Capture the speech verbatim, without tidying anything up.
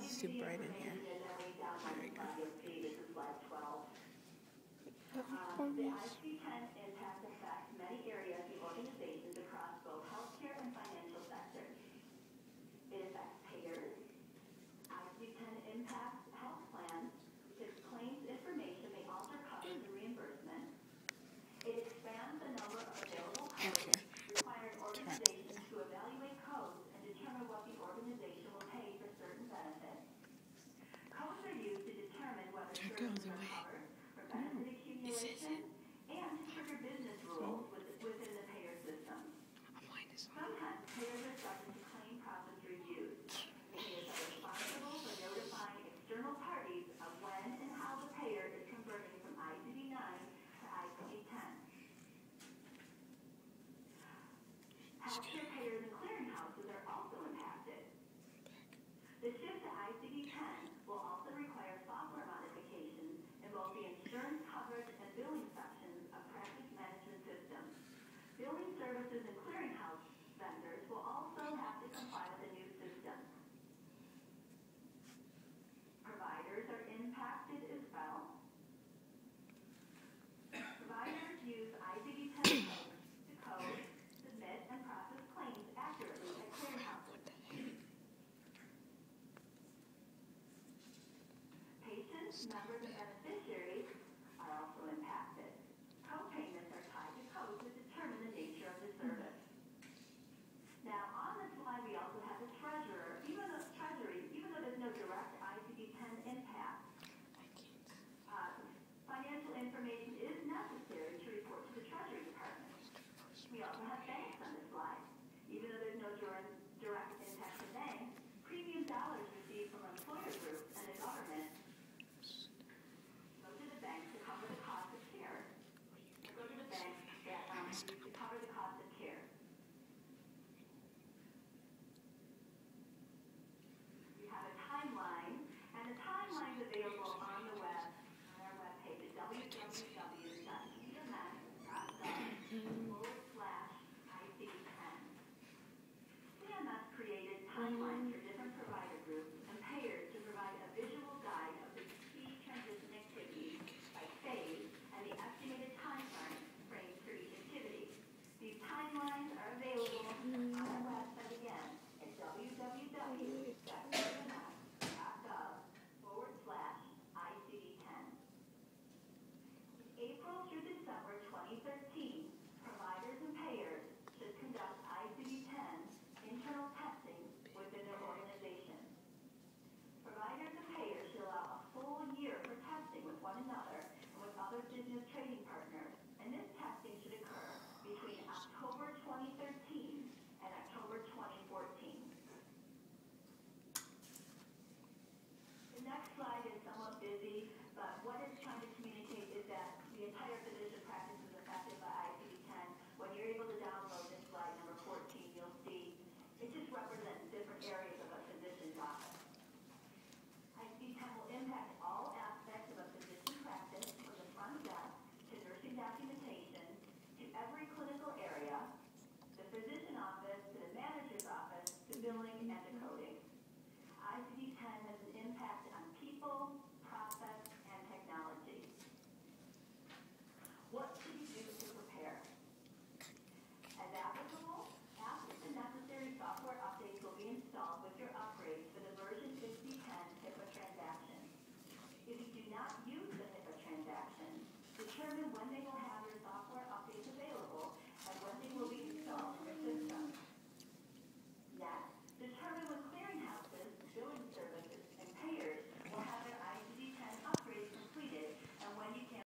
It's too bright in here. There we go. Oh, The I C D ten impact affects many areas and organizations across both healthcare and financial sectors. It affects payers. I C D ten impacts health plans because claims information may alter coverage and reimbursement. It expands the number of available codes, requiring organizations to evaluate codes and determine what the organization will pay for certain benefits. Codes are used to determine whether services are covered for benefit accumulation and to trigger business rules within the payer system. Sometimes payers are subject to claim process reviews. Payers are responsible for notifying external parties of when and how the payer is converting from I C D nine to I C D ten. Healthcare payers and clearinghouses are also impacted. The shift to I C D ten will also require software modifications in both the insurance coverage and billing sections of practice management systems. Billing services and clearinghouse vendors will also have to comply with the new system. Providers are impacted as well. Providers use I C D ten codes to code, submit, and process claims accurately at clearinghouses. Patients, members, and